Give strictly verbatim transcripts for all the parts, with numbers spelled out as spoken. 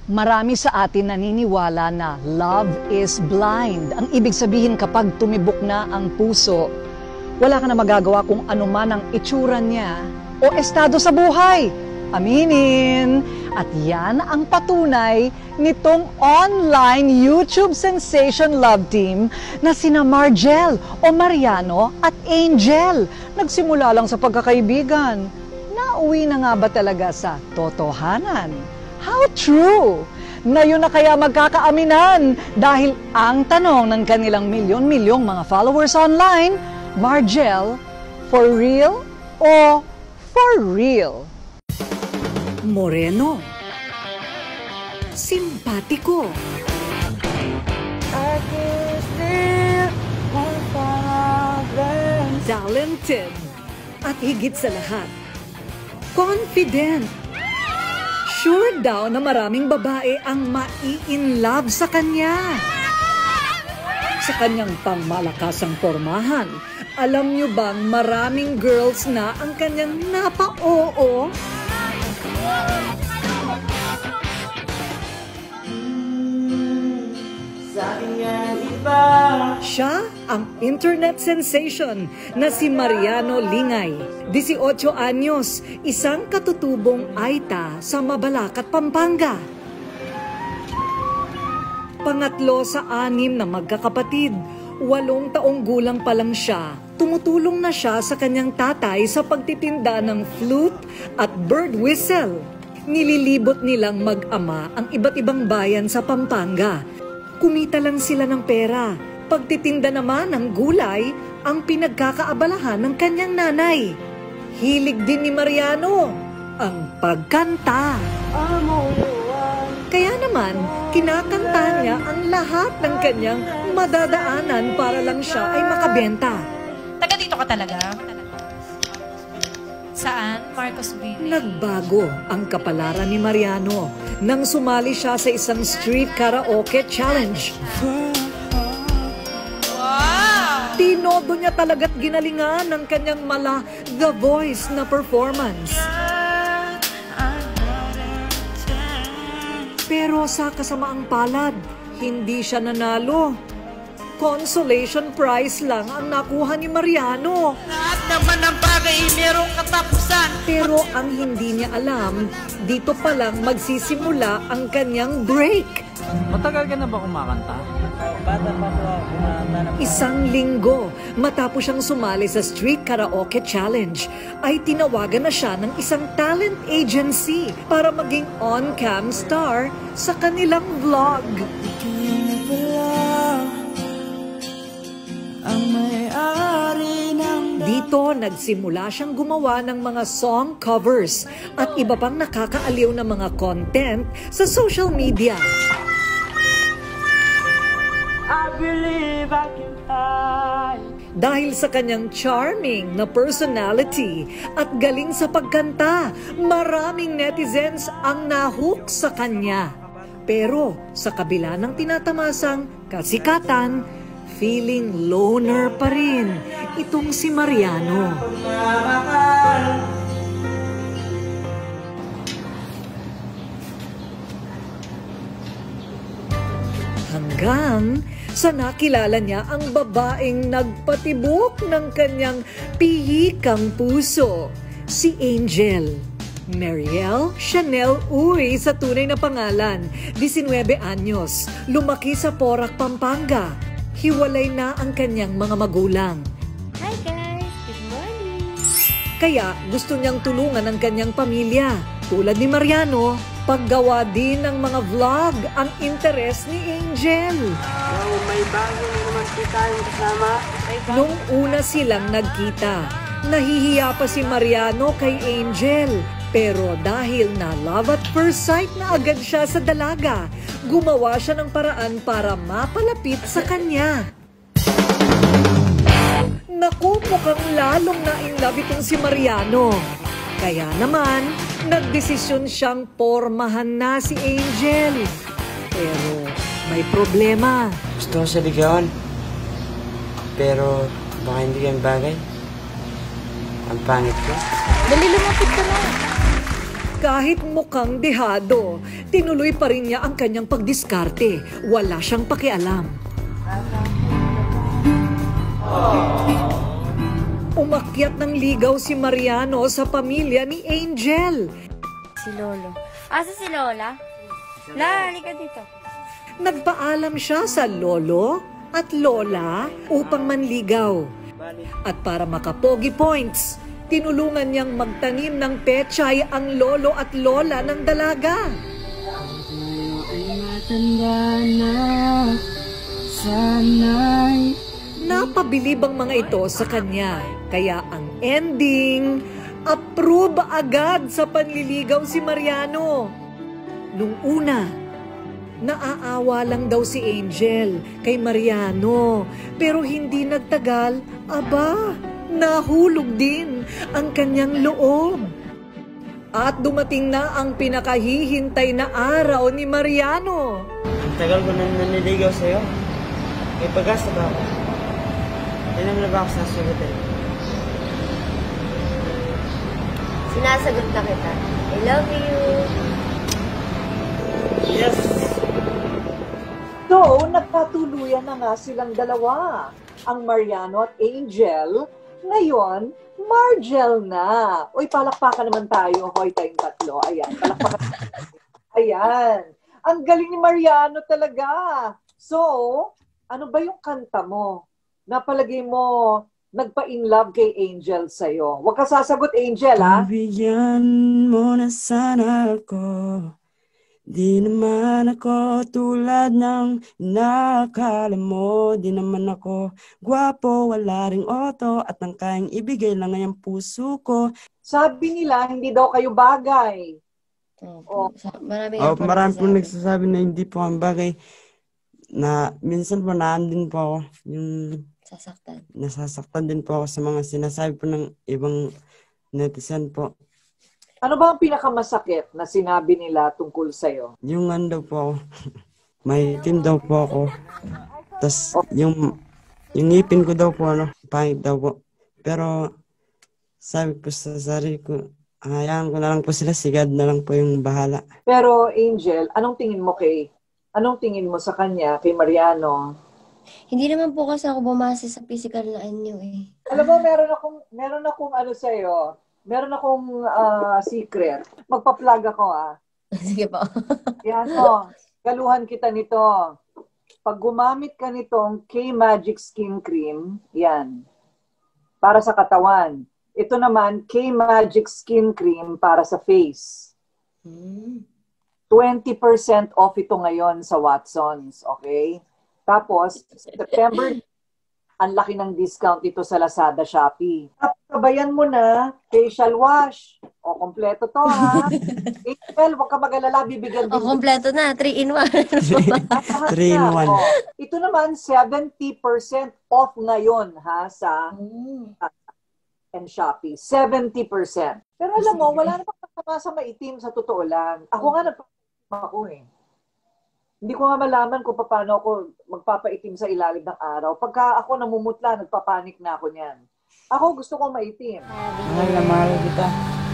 Marami sa atin naniniwala na love is blind. Ang ibig sabihin kapag tumibok na ang puso, wala ka na magagawa kung ano man ang itsura niya o estado sa buhay. Aminin! At yan ang patunay nitong online YouTube sensation love team na sina Margel o Mariano at Angel. Nagsimula lang sa pagkakaibigan. Nauwi na nga ba talaga sa totohanan? How true! Ngayon na kaya magkakaaminan dahil ang tanong ng kanilang milyon-milyong mga followers online, Margel, for real o for real? Moreno, simpatiko, talented, at higit sa lahat, confident. Sure daw na maraming babae ang mai-in-love sa kanya. Sa kanyang pangmalakasang pormahan, alam niyo bang maraming girls na ang kanyang napa-oo? Siya ang internet sensation na si Mariano Lingay, eighteen anyos, isang katutubong Aita sa Mabalacat, Pampanga. Pangatlo sa anim na magkakapatid, walong taong gulang pa lang siya. Tumutulong na siya sa kanyang tatay sa pagtitinda ng flute at bird whistle. Nililibot nilang mag-ama ang iba't ibang bayan sa Pampanga. Kumita lang sila ng pera. Pagtitinda naman ng gulay ang pinagkakaabalahan ng kanyang nanay. Hilig din ni Mariano ang pagkanta. Kaya naman, kinakanta niya ang lahat ng kanyang madadaanan para lang siya ay makabenta. Taga dito ka talaga? Saan? Marcos Village. Nagbago ang kapalaran ni Mariano nang sumali siya sa isang street karaoke challenge. Wow! Tinodo niya talaga't ginalingan ng kanyang mala The Voice na performance. Pero sa kasamaang palad, hindi siya nanalo. Consolation prize lang ang nakuha ni Mariano. Lahat naman ng bagay merong katapusan. Pero ang hindi niya alam, dito pa lang magsisimula ang kanyang break. Matagal ka na ba kumakanta? Bata pa po ako kumanta na. Isang linggo matapos siyang sumali sa Street Karaoke Challenge, ay tinawagan na siya ng isang talent agency para maging on-cam star sa kanilang vlog. Dito, nagsimula siyang gumawa ng mga song covers at iba pang nakakaaliw na mga content sa social media. I believe I can fly. Dahil sa kanyang charming na personality at galing sa pagkanta, maraming netizens ang nahook sa kanya. Pero sa kabila ng tinatamasang kasikatan, feeling loner pa rin itong si Mariano. Hanggang sa nakilala niya ang babaeng nagpatibok ng kanyang pihikang puso, si Angel. Mariel Chanel Uy sa tunay na pangalan, nineteen anyos, lumaki sa Porac, Pampanga. Hiwalay na ang kanyang mga magulang. Hi guys! Good morning! Kaya gusto niyang tulungan ang kanyang pamilya. Tulad ni Mariano, paggawa din ng mga vlog ang interes ni Angel. Oh, may bago na naman po tayong kasama. Nung una silang nagkita, nahihiya pa si Mariano kay Angel. Pero dahil na love at first sight na agad siya sa dalaga, gumawa siya ng paraan para mapalapit sa kanya. Naku, mukhang lalong na-in-love itong si Mariano. Kaya naman, nagdesisyon siyang pormahan na si Angel. Pero may problema. Gusto ko sa Ligawan. Pero baka hindi kayong bagay. Ang pangit ko. Dali, lumapit ka na. Kahit mukhang dehado, tinuloy pa rin niya ang kanyang pagdiskarte. Wala siyang pakialam. Umakyat ng ligaw si Mariano sa pamilya ni Angel. Si Lolo. Asa si Lola? La, halika dito. Nagpaalam siya sa lolo at lola upang manligaw. At para makapogi points, tinulungan niyang magtanim ng pechay ang lolo at lola ng dalaga. Napabilib ang mga ito sa kanya, kaya ang ending, approve agad sa panliligaw si Mariano. Nung una, naaawa lang daw si Angel kay Mariano, pero hindi nagtagal, aba, nahulog din ang kanyang loob. At dumating na ang pinakahihintay na araw ni Mariano. Ang tagal ko na naniligaw sa'yo. May pag-asa ba ako? Kailan na ba ako sasagutin? Sinasagot na kita. I love you. Yes! So, nagpatuluyan na nga silang dalawa, ang Mariano at Angel. Ngayon, Margel na. Uy, palakpakan naman tayo. Hoy, tayong tatlo. Ayan, palakpakan. Ayan. Ang galing ni Mariano talaga. So, ano ba yung kanta mo? Napalagay mo, nagpa-in love kay Angel sa'yo. Huwag ka sasagot, Angel, ha? Bigyan mo na sana ako. Di naman ako tulad ng inakala mo. Di naman ako gwapo, wala ring oto, at ang kayang ibigay lang ngayong puso ko. Sabi nila, hindi daw kayo bagay. Oh, marami Oh, marami po nagsasabi na hindi po ang bagay. Na minsan po naan din po ako. Yung sasaktan. Nasasaktan din po ako sa mga sinasabi po ng ibang netizen po. Ano ba ang pinakamasakit na sinabi nila tungkol sa'yo? Yung ano daw po ako, may team daw po ako. Tapos yung, yung ngipin ko daw po, ano, pangit daw po. Pero sabi po sa sarili ko, hayaan ko na lang po sila, sigad na lang po yung bahala. Pero Angel, anong tingin mo kay, anong tingin mo sa kanya, kay Mariano? Hindi naman po kasi ako bumasa sa physical na anyo eh. Alam mo, meron akong, meron akong ano sa'yo, meron akong uh, secret. Magpa-plug ako, ah. Sige po. Yan, oh. Galuhan kita nito. Pag gumamit ka nitong K-Magic Skin Cream, yan, para sa katawan. Ito naman, K-Magic Skin Cream para sa face. twenty percent off ito ngayon sa Watsons, okay? Tapos, September, ang laki ng discount ito sa Lazada, Shopee. Kabayan mo na, facial wash. O, kompleto to, ha? Angel, huwag ka mag-alala, bibigyan din. O, kompleto na. three in one. three in one. O, ito naman, seventy percent off ngayon, ha, sa and Shopee. seventy percent. Pero alam mo, wala namang masama sa maitim sa totoo lang. Ako nga, nagpapaitim ako eh. Hindi ko nga malaman kung paano ako magpapaitim sa ilalim ng araw. Pagka ako namumutla, nagpapanik na ako niyan. Ako gusto kong maitim. Mahal na mahal kita.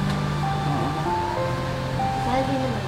Mahal din naman.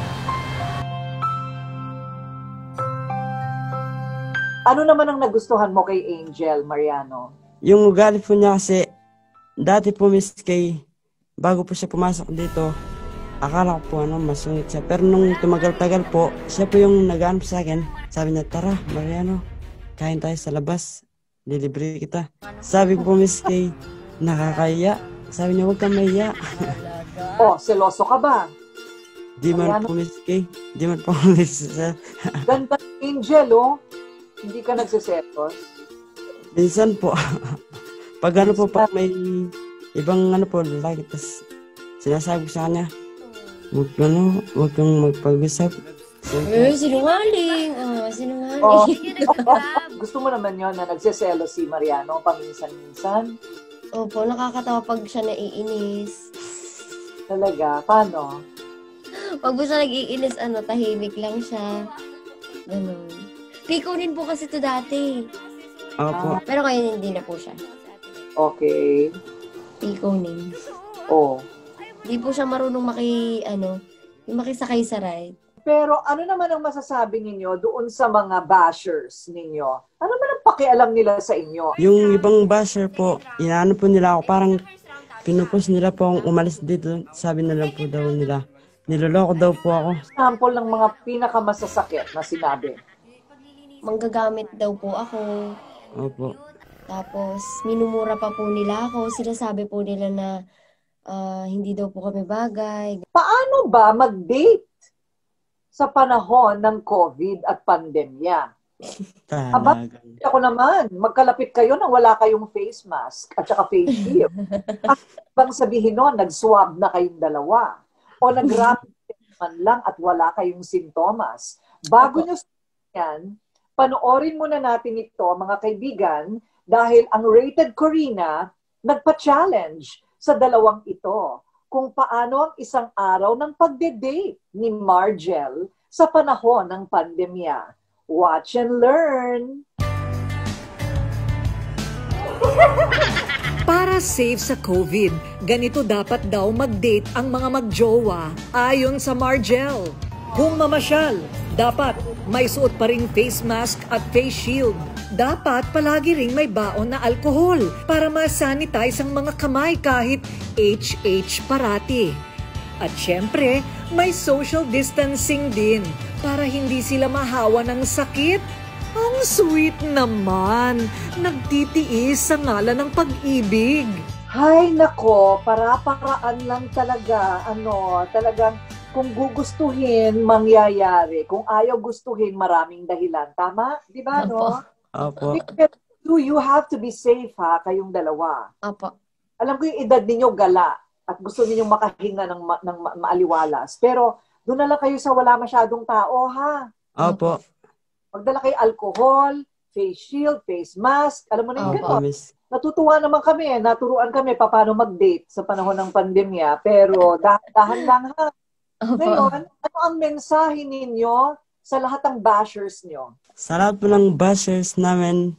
Ano naman ang nagustuhan mo kay Angel, Mariano? Yung ugali po niya kasi, dati po miss kay, bago po siya pumasok dito, akala ko po ano, masungit siya. Pero nung tumagal-tagal po, siya po yung nag-aanap sa akin. Sabi niya, tara, Mariano, kain tayo sa labas. Lilibre kita. Sabi ko po, Miss Kay, nakakaya. Sabi niya, huwag kang mahiya. Oh, seloso ka ba? Di man Mariano, po, Miss Kay. Di man po, Miss Kay. ganda Angel, oh. Hindi ka nagsisetos. Minsan po, pag ano po, pag may ibang ano po, lalaki, tas sinasabi ko sa kanya, huwag ano, huwag kang magpag-usap. Eh, sinungaling. Oh, sinungaling. Oh. Gusto mo naman yon na nagsiselo si Mariano paminsan-minsan? Opo, nakakatawa pag siya naiinis. Talaga? Paano? Pag po siya nag-iinis, ano, tahimik lang siya. Ganun. Piko din po kasi to dati. Opo. Pero ngayon hindi na po siya. Okay. Piko din. Oh. Hindi po siya marunong maki, ano, yung makisakay sa ride. Pero ano naman ang masasabi ninyo doon sa mga bashers ninyo? Ano naman ang pakialam nila sa inyo? Yung ibang basher po, inaano po nila ako, parang pinupus nila po akong umalis dito. Sabi nila po daw nila, niloloko daw po ako. Sample ng mga pinakamasasakit na sinabi. Manggagamit daw po ako. Opo. Tapos, minumura pa po nila ako. Sinasabi po nila na ah, hindi daw po kami bagay. Paano ba mag-date sa panahon ng COVID at pandemya? Aba, Talaga. ako naman, magkalapit kayo nang wala kayong face mask at saka face shield. At bang sabihin nun, nag-swab na kayong dalawa? O nag-rapid test man lang at wala kayong sintomas? Bago nyo yan, panoorin muna natin ito, mga kaibigan, dahil ang Rated Corina nagpa-challenge sa dalawang ito kung paano ang isang araw ng pagde-date ni Margel sa panahon ng pandemya. Watch and learn! Para safe sa COVID, ganito dapat daw mag-date ang mga magjowa ayon sa Margel. Kung mamasyal, dapat may suot pa ring face mask at face shield. Dapat palagi ring may baon na alkohol para ma-sanitize ang mga kamay kahit H H parati. At syempre, may social distancing din para hindi sila mahawa ng sakit. Ang sweet naman, nagtitiis sa ngalan ng pag-ibig. Hay nako, para-paraan lang talaga, ano, talagang kung gugustuhin, mangyayari. Kung ayaw gustuhin, maraming dahilan. Tama? Di ba, no? Opo. Do you have to be safe, ha, kayong dalawa? Opo. Alam ko yung edad ninyo gala at gusto ninyong makahinga ng, ma- ng ma- maaliwalas. Pero doon na lang kayo sa wala masyadong tao, ha? Opo. Magdala kayo alcohol, face shield, face mask. Alam mo na yung Opo, gano'n. miss. Natutuwa naman kami, eh. Naturuan kami pa paano mag-date sa panahon ng pandemya. Pero dahan-dahan lang, ha? Opo. Ngayon, ano ang mensahe ninyo sa lahat ng bashers nyo? Sa lahat po ng bashers namin,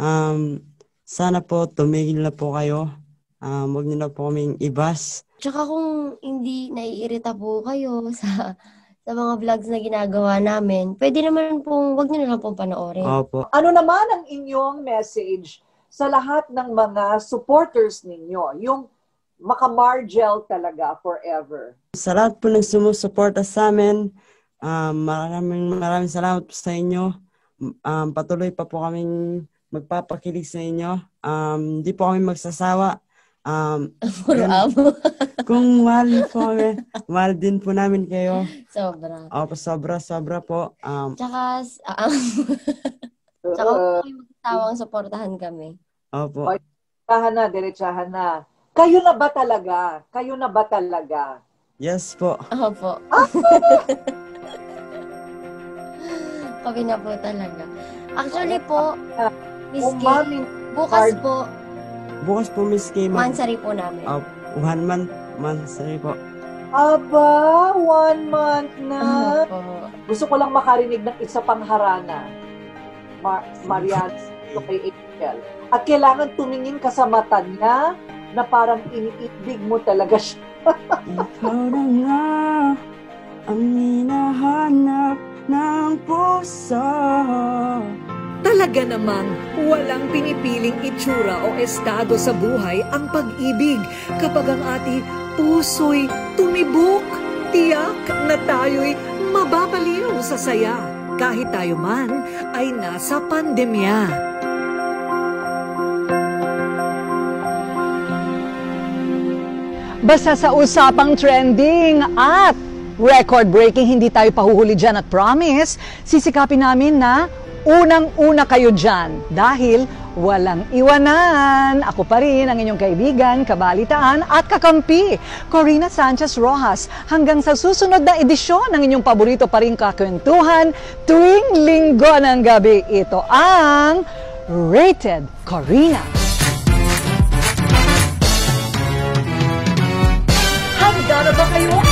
um, sana po tumigil na po kayo. Um, huwag niyo na po kaming ibas. Tsaka kung hindi naiirita po kayo sa sa mga vlogs na ginagawa namin, pwede naman pong, wag niyo na lang pong panoorin. Opo. Ano naman ang inyong message sa lahat ng mga supporters ninyo? Yung maka-Margel talaga forever. Sa lahat po ng sumusuporta sa amin, um, maraming maraming salamat po sa inyo. Um, patuloy pa po kaming magpapakilig sa inyo. Um, Hindi po kami magsasawa. Um, Puro amo. kung mahal po kami, mahal din po namin kayo. Sobra. Opo, sobra, sobra po. Um, Tsaka, ah, ah. Tsaka Uh, kung kayo magsasawang suportahan kami. opo. diretsahan na, diretsahan na. Kayo na ba talaga? Kayo na ba talaga? Yes po. Opo. Kami na po talaga. Actually po, Miss K, Umaming bukas hard. po, Bukas po, Miss K. Mag- mansari po namin. uh, one month, month, sorry po. Aba, one month na. Opo. Gusto ko lang makarinig ng isa pang harana. Ma- Mariano and kay Angel. At kailangan tumingin ka sa mata niya na parang iniibig mo talaga siya. Ikaw na nga ang hinahanap ng puso. Talaga namang walang pinipiling itsura o estado sa buhay ang pag-ibig kapag ang ating puso'y tumibok. Tiyak na tayo'y mababaliw sa saya kahit tayo man ay nasa pandemya. Basta sa usapang trending at record-breaking, hindi tayo pahuhuli dyan at promise, sisikapin namin na unang-una kayo dyan dahil walang iwanan. Ako pa rin ang inyong kaibigan, kabalitaan at kakampi, Corina Sanchez Rojas. Hanggang sa susunod na edisyon ng inyong paborito pa rin kakwentuhan tuwing linggo ng gabi. Ito ang Rated Corina. Handa na ba kayo